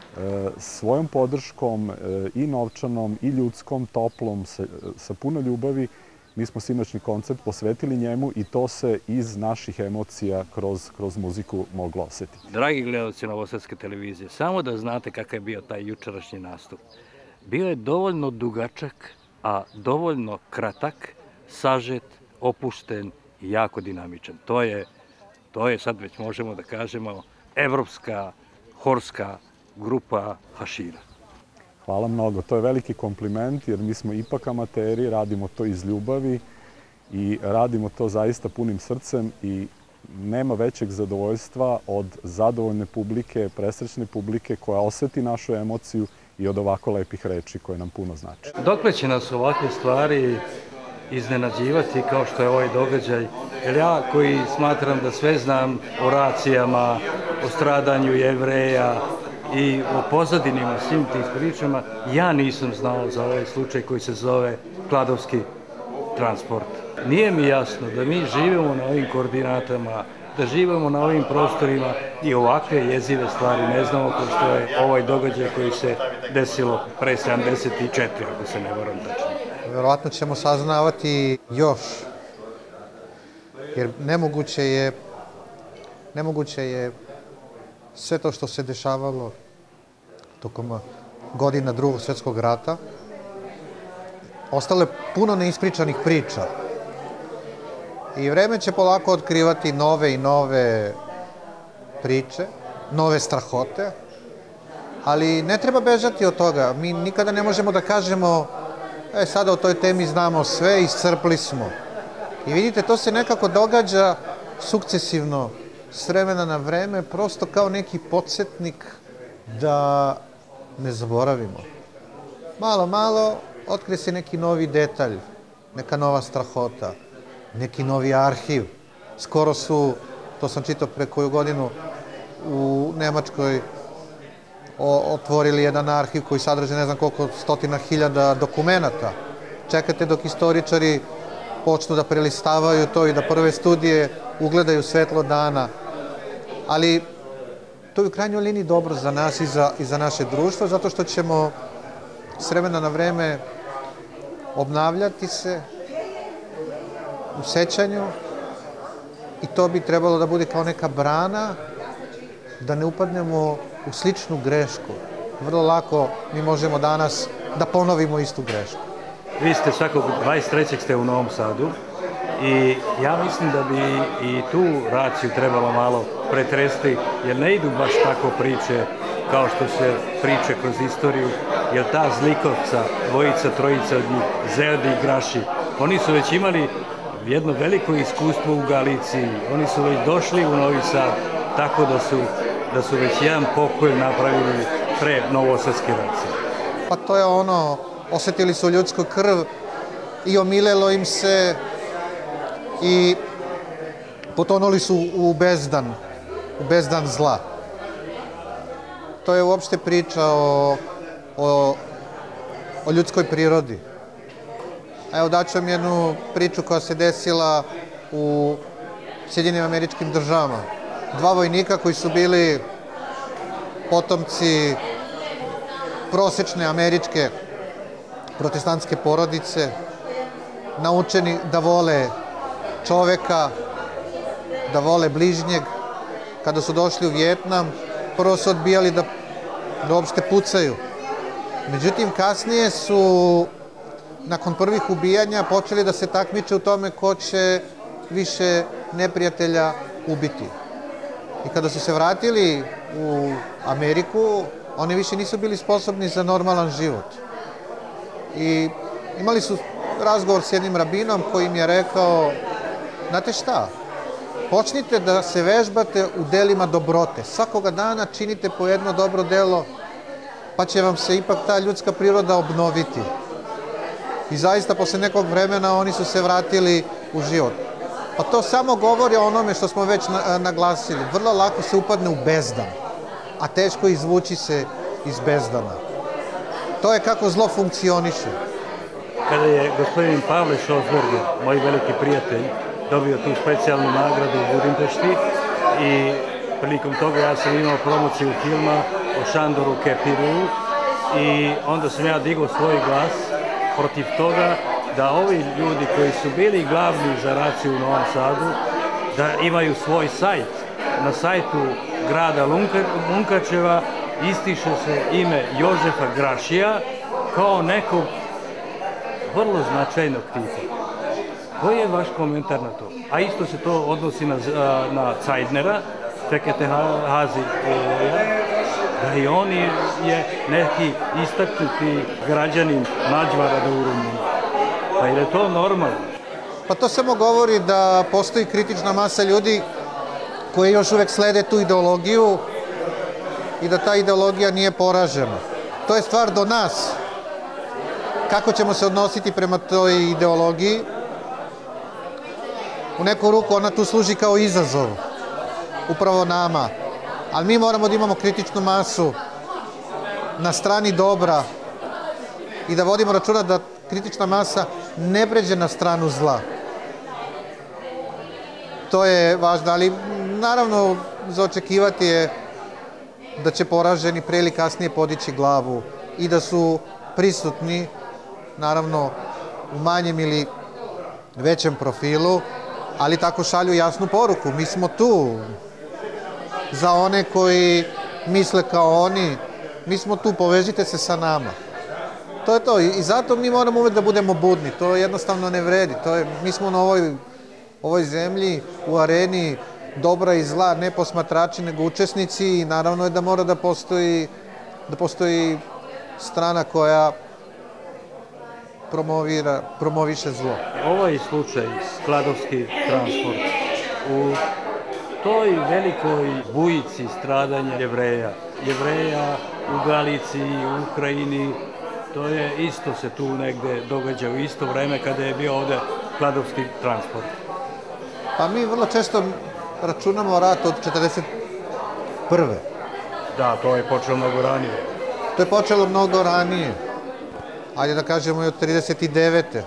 svojom podrškom i novčanom i ljudskom, toplom, sa puno ljubavi. Mi smo sinoćni koncert posvetili njemu i to se iz naših emocija kroz muziku moglo osetiti. Dragi gledalci Novosadske televizije, samo da znate kakav je bio taj jučerašnji nastup. Bio je dovoljno dugačak, a dovoljno kratak, sažet, opušten i jako dinamičan. To je, to je sad već možemo da kažemo, evropska horska grupa Hašira. Hvala mnogo. To je veliki kompliment jer mi smo ipak amateri, radimo to iz ljubavi i radimo to zaista punim srcem i nema većeg zadovoljstva od zadovoljne publike, presrećne publike koja oseti našu emociju i od ovako lepih reči koje nam puno znači. Dokle će nas ovakve stvari iznenađivati kao što je ovaj događaj? Jer ja koji smatram da sve znam o racijama, o stradanju Jevreja i o pozadinima svim tih pričama, ja nisam znao za ovaj slučaj koji se zove Kladovski transport. Nije mi jasno da mi živimo na ovim koordinatama, da živimo na ovim prostorima i ovakve jezive stvari ne znamo kao što je ovaj događaj koji se desilo pre sedamdeset četiri, ako se ne varam tačno. Verovatno ćemo saznavati još, jer nemoguće je, nemoguće je sve to što se dešavalo tokom godina Drugog svjetskog rata, ostalo je puno neispričanih priča. I vreme će polako otkrivati nove i nove priče, nove strahote, ali ne treba bežati od toga. Mi nikada ne možemo da kažemo, e, sada o toj temi znamo sve, iscrpli smo. I vidite, to se nekako događa sukcesivno, s vremena na vreme, prosto kao neki podsjetnik da ne zaboravimo. Malo, malo otkrije se neki novi detalj, neka nova strahota, neki novi arhiv. Skoro su, to sam čitao pre koju godinu, u Nemačkoj otvorili jedan arhiv koji sadrži ne znam koliko stotina hiljada dokumenata. Čekate dok istoričari počnu da prelistavaju to i da prve studije ugledaju svetlo dana. Ali to je u krajnjoj liniji dobro za nas i za naše društvo, zato što ćemo s vremena na vreme obnavljati se u sećanju i to bi trebalo da bude kao neka brana da ne upadnemo u sličnu grešku. Vrlo lako mi možemo danas da ponovimo istu grešku. Vi ste svakog dvadeset trećeg ste u Novom Sadu i ja mislim da bi i tu raciju trebalo malo pretresti, jer ne idu baš tako priče kao što se priče kroz istoriju, jer ta zlikovca, dvojica, trojica od njih, Zeldi i Graši, oni su već imali jedno veliko iskustvo u Galiciji, oni su već došli u Novi Sad, tako da su, da su već jedan pokoj napravili pre novosadske racije. Pa to je ono, osetili su ljudsku krv i omilelo im se i potonuli su u bezdan, u bezdan zla. To je uopšte priča o, o, o ljudskoj prirodi. Evo daću vam jednu priču koja se desila u Sjedinjenim Američkim Državama. Dva vojnika koji su bili potomci prosečne američke protestantske porodice, naučeni da vole čoveka, da vole bližnjeg. Kada su došli u Vijetnam, prvo su odbijali da, da uopšte pucaju. Međutim, kasnije su, nakon prvih ubijanja, počeli da se takmiče u tome ko će više neprijatelja ubiti. I kada su se vratili u Ameriku, oni više nisu bili sposobni za normalan život. I imali su razgovor s jednim rabinom koji im je rekao, znate šta, počnite da se vežbate u delima dobrote. Svakoga dana činite po jedno dobro delo, pa će vam se ipak ta ljudska priroda obnoviti. I zaista, posle nekog vremena, oni su se vratili u život. Pa to samo govori o onome što smo već naglasili. Vrlo lako se upadne u bezdan, a teško izvući se iz bezdana. To je kako zlo funkcioniše. Kada je gospodin Pavle Šosberger, moj veliki prijatelj, dobio tu specijalnu nagradu u Budimpešti i prilikom toga ja sam imao promociju filma o Šandoru Kepiru i onda sam ja digao svoj glas protiv toga da ovi ljudi koji su bili glavni za raciju u Novom Sadu, da imaju svoj sajt. Na sajtu grada Munkačeva ističe se ime Jozefa Grašija kao nekog vrlo značajnog tipa. Koji je vaš komentar na to? A isto se to odnosi na, na Cajdnera, Fekete Hazi, da i on je neki istaknuti građanin Mađvarada u Rumuniji. Pa je to normalno? Pa to samo govori da postoji kritična masa ljudi koji još uvek slede tu ideologiju i da ta ideologija nije poražena. To je stvar do nas. Kako ćemo se odnositi prema toj ideologiji? U neku ruku ona tu služi kao izazov, upravo nama. Ali mi moramo da imamo kritičnu masu na strani dobra i da vodimo računa da kritična masa ne pređe na stranu zla. To je važno, ali naravno za očekivati je da će poraženi pre ili kasnije podići glavu i da su prisutni, naravno u manjem ili većem profilu, ali tako šalju jasnu poruku. Mi smo tu za one koji misle kao oni, mi smo tu, povežite se sa nama. To je to i zato mi moramo uvek da budemo budni, to jednostavno ne vredi. To je, mi smo na ovoj, ovoj zemlji, u areni dobra i zla, ne posmatrači nego učesnici i naravno je da mora da postoji, da postoji strana koja promovira, promoviše zlo. Ovaj slučaj, Skladovski transport, u toj velikoj bujici stradanja Jevreja, Jevreja u Galiciji, u Ukrajini, to je isto se tu negde događa u isto vreme kada je bio ovde Skladovski transport. Pa mi vrlo često računamo rat od četrdeset prve. Da, to je počelo mnogo ranije. To je počelo mnogo ranije. Ajde da kažemo i od trideset devete.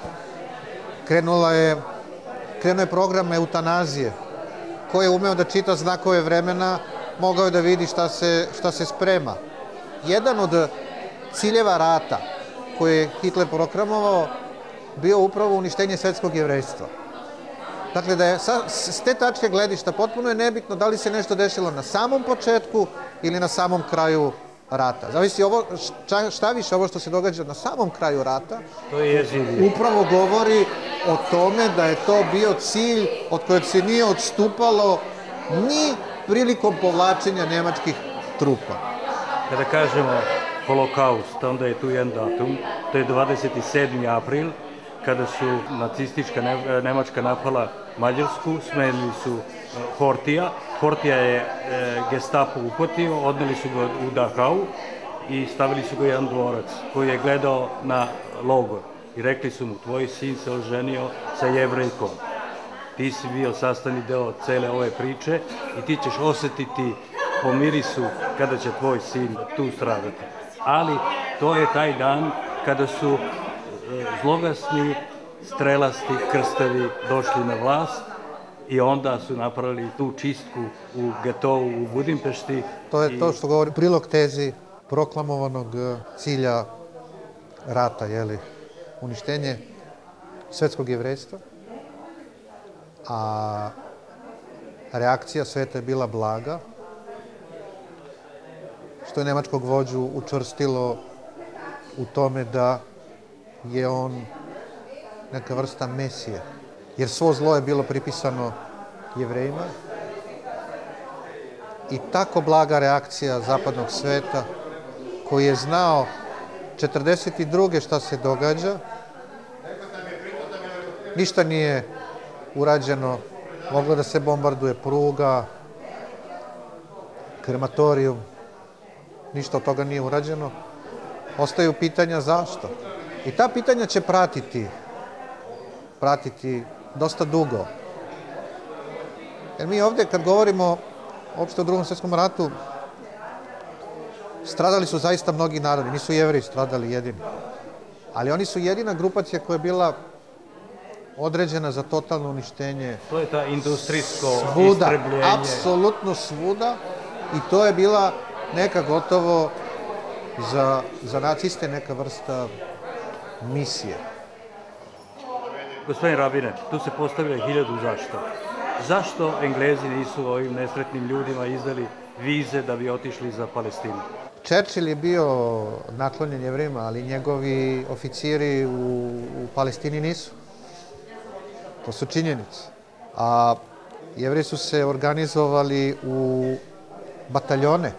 Krenula je, krenuo je program eutanazije. Ko je umeo da čita znakove vremena, mogao je da vidi šta se, šta se sprema. Jedan od ciljeva rata koje je Hitler proklamovao bio upravo uništenje svetskog jevrejstva. Dakle, da je sa, s te tačke gledišta potpuno je nebitno da li se nešto desilo na samom početku ili na samom kraju rata. Zavisi ovo, šta, šta više ovo što se događa na samom kraju rata, to je upravo govori o tome da je to bio cilj od kojeg se nije odstupalo ni prilikom povlačenja nemačkih trupa. Kada kažemo holokaust, onda je tu jedan datum, to je dvadeset sedmi april, kada su nacistička Nemačka napala Mađarsku, smenili su Hortija. Hortija je Gestapo uhvatio, odneli su ga u Dachau i stavili su ga jedan dvorac koji je gledao na logor. I rekli su mu, tvoj sin se oženio sa Jevrejkom. Ti si bio sastavni deo cele ove priče i ti ćeš osetiti po mirisu kada će tvoj sin tu stradati. Ali to je taj dan kada su zlogasni, strelasti krstavi došli na vlast i onda su napravili tu čistku u getovu u Budimpešti. To je to što govori prilog tezi proklamovanog cilja rata, jeli, uništenje svetskog jevrejstva, a reakcija sveta je bila blaga, što je nemačkog vođu učvrstilo u tome da je on neka vrsta mesije, jer svo zlo je bilo pripisano Jevrejima i tako blaga reakcija zapadnog sveta koji je znao četrdeset druge šta se događa ništa nije urađeno, moglo da se bombarduje pruga, krematorijum, ništa od toga nije urađeno. Ostaju pitanja zašto. I ta pitanja će pratiti, pratiti dosta dugo. Jer mi ovdje kad govorimo uopšte o Drugom svjetskom ratu, stradali su zaista mnogi narodi, nisu Jevreji stradali jedini. Ali oni su jedina grupacija koja je bila određena za totalno uništenje. To je ta industrijsko svuda, istrebljenje. Apsolutno svuda. I to je bila neka gotovo za, za naciste neka vrsta misije. Gospodin Rabine, tu se postavlja hiljadu zašto. Zašto Englezi nisu ovim nesretnim ljudima izdali vize da bi otišli za Palestinu? Churchill je bio naklonjen Jevrima, ali njegovi oficiri u, u Palestini nisu. To su činjenice. A Jevreji su se organizovali u bataljone,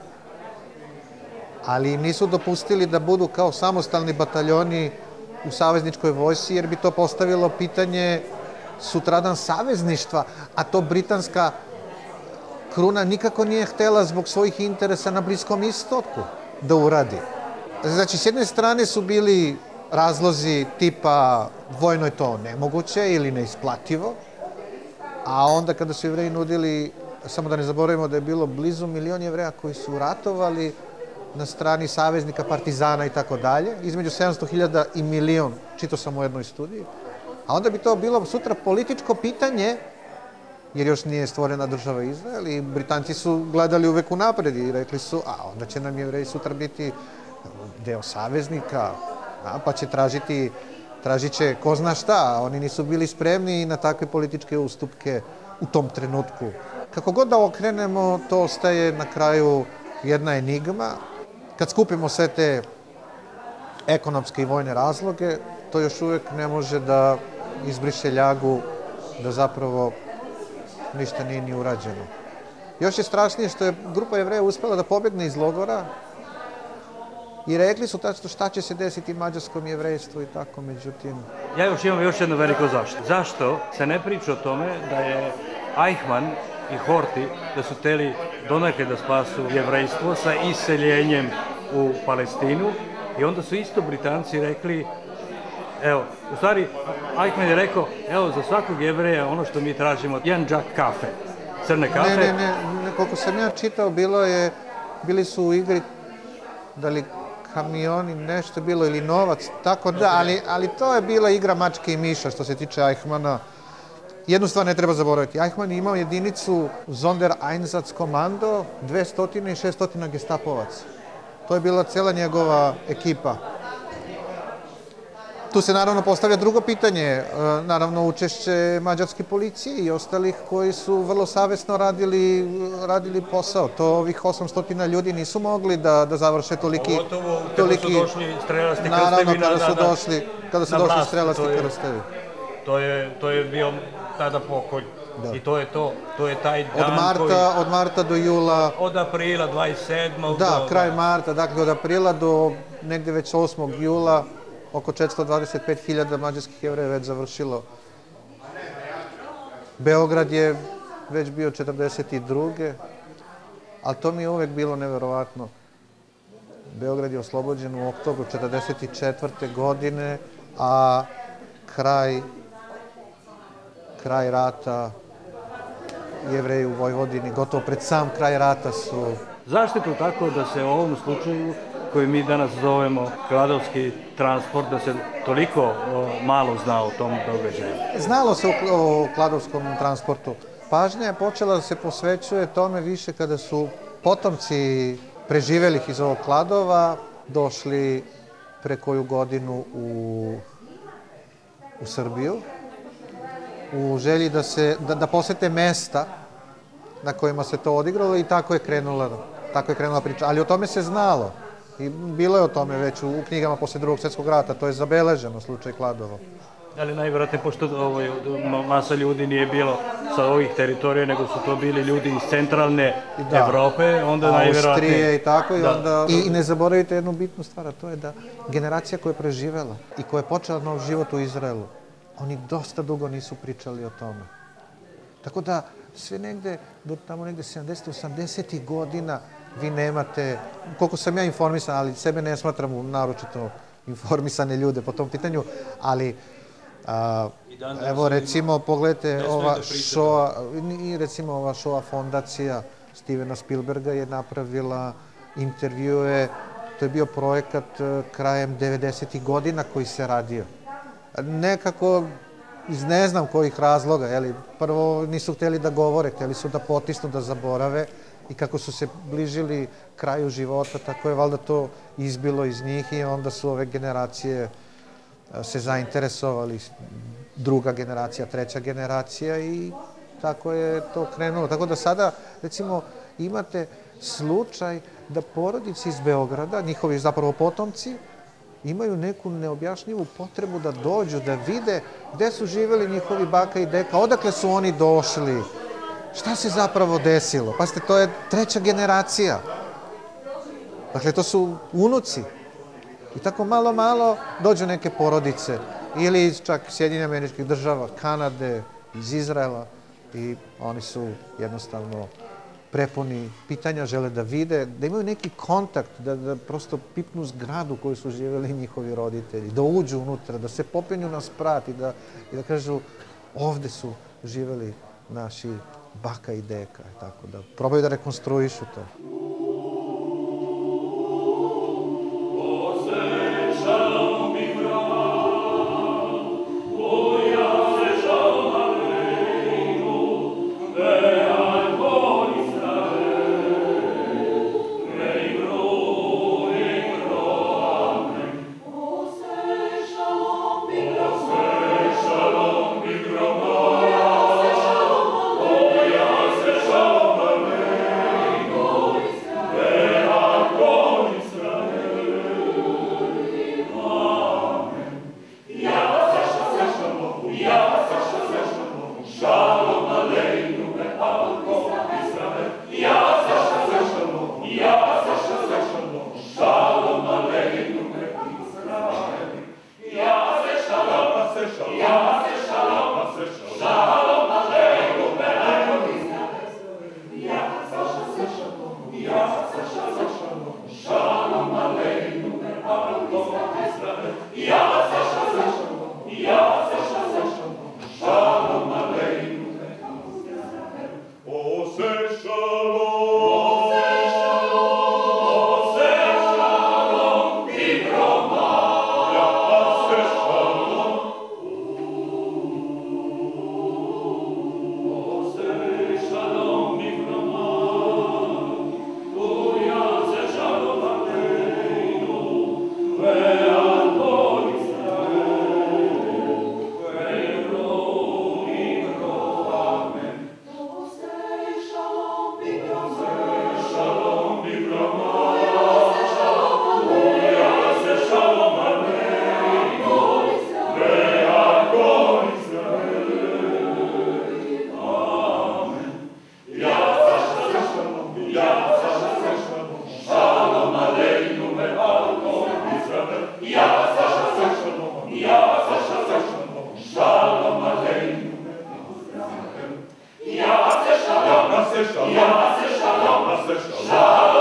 ali im nisu dopustili da budu kao samostalni bataljoni u savezničkoj vojsci, jer bi to postavilo pitanje sutradan savezništva, a to britanska kruna nikako nije htela zbog svojih interesa na Bliskom istoku da uradi. Znači, s jedne strane su bili razlozi tipa vojno je to nemoguće ili neisplativo, a onda kada su Jevreji nudili, samo da ne zaboravimo da je bilo blizu milion Jevreja koji su ratovali na strani saveznika, partizana i tako dalje, između sedamsto hiljada i milion, čitao sam u jednoj studiji, a onda bi to bilo sutra političko pitanje, jer još nije stvorena država Izrael i Britanci su gledali uvek unapred i rekli su, a onda će nam Jevreji sutra biti deo saveznika, a, pa će tražiti, tražit će ko zna šta, a oni nisu bili spremni na takve političke ustupke u tom trenutku. Kako god da okrenemo, to ostaje na kraju jedna enigma. Kad skupimo sve te ekonomske i vojne razloge, to još uvek ne može da izbriše ljagu da zapravo ništa nije ni urađeno. Još je strašnije što je grupa Jevreja uspela da pobegne iz logora i rekli su tačno šta će se desiti mađarskom jevrejstvu i tako, međutim... Ja još imam još jedno veliko zašto. Zašto se ne priča o tome da je Eichmann i Horthy da su hteli donekle da spasu jevrejstvo sa iseljenjem u Palestinu i onda su isto Britanci rekli, evo, u stvari Eichmann je rekao, evo za svakog Jevreja ono što mi tražimo, jedan džak kafe, crne kafe. Ne, ne, ne, ne, koliko sam ja čitao, bilo je, bili su u igri, da li kamioni, nešto bilo, ili novac, tako da, ali, ali to je bila igra mačke i miša što se tiče Eichmanna. Jednu stvar ne treba zaboraviti. Eichmann je imao jedinicu Sondereinsatzkommando, dvesta i šest gestapovaca. To je bila cela njegova ekipa. Tu se naravno postavlja drugo pitanje, naravno učešće mađarske policije i ostalih koji su vrlo savesno radili, radili posao. To ovih osamsto ljudi nisu mogli da, da završe toliki... Pogotovo kada su došli strelasti krstevi na, naravno, kada su na, došli, kada su došli strelasti krstevi. To je, to je bio tada pokolj. Da. I to je to, to je taj dan od marta, koji... Od marta do jula... Od aprila dvadeset sedmog Da, do... kraj marta, dakle od aprila do negde već osmog jula oko četiristo dvadeset pet hiljada mađarskih Jevreja već završilo. Beograd je već bio četrdeset druge ali to mi je uvek bilo neverovatno. Beograd je oslobođen u oktobru četrdeset četvrte godine, a kraj, kraj rata Jevreji u Vojvodini, gotovo pred sam kraj rata su... Zašto je to tako da se u ovom slučaju, koji mi danas zovemo kladovski transport, da se toliko o, malo zna o tom događaju? Znalo se o, o kladovskom transportu. Pažnja je počela da se posvećuje tome više kada su potomci preživelih iz ovog Kladova došli pre koju godinu u, u Srbiju u želji da, se, da, da posete mesta na kojima se to odigralo i tako je krenula, tako je krenula priča. Ali o tome se znalo i bilo je o tome već u, u knjigama posle Drugog svjetskog rata, to je zabeleženo slučaj Kladovo. Ali najvjerojatnije, pošto ovo, masa ljudi nije bilo sa ovih teritorija, nego su to bili ljudi iz centralne da. Evrope, onda najvjerojatnije... Austrije i tako, i, da. onda, i, i ne zaboravite jednu bitnu stvar, a to je da generacija koja je preživela i koja je počela nov život u Izraelu, oni dosta dugo nisu pričali o tome. Tako da sve negde, do tamo negde sedamdesetih, osamdesetih godina vi nemate, koliko sam ja informisan, ali sebe ne smatram u naročito informisane ljude po tom pitanju, ali a, evo recimo pogledajte ova šoa, i recimo ova šoa fondacija Stevena Spielberga je napravila intervjue, to je bio projekat krajem devedesetih godina koji se radio. Nekako iz ne znam kojih razloga, jeli, prvo nisu hteli da govore, hteli su da potisnu, da zaborave i kako su se bližili kraju života, tako je valjda to izbilo iz njih i onda su ove generacije se zainteresovali, druga generacija, treća generacija i tako je to krenulo. Tako da sada, recimo, imate slučaj da porodice iz Beograda, njihovi zapravo potomci, imaju neku neobjašnjivu potrebu da dođu, da vide gde su živeli njihovi baka i deka, odakle su oni došli, šta se zapravo desilo. Pazite, to je treća generacija. Dakle, to su unuci. I tako malo, malo dođu neke porodice, ili iz čak Sjedinjenih Američkih Država, Kanade, iz Izraela, i oni su jednostavno prepuni pitanja, žele da vide, da imaju neki kontakt, da, da prosto pipnu zgradu koju su živjeli njihovi roditelji, da uđu unutra, da se popenju na sprat i da, i da kažu ovde su živjeli naši baka i deka, tako da probaju da rekonstruišu to. Shalom, Shalom, Shalom, Shalom,